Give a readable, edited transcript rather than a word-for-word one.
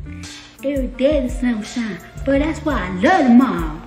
Every day the sun will shine, but that's why I love the mall.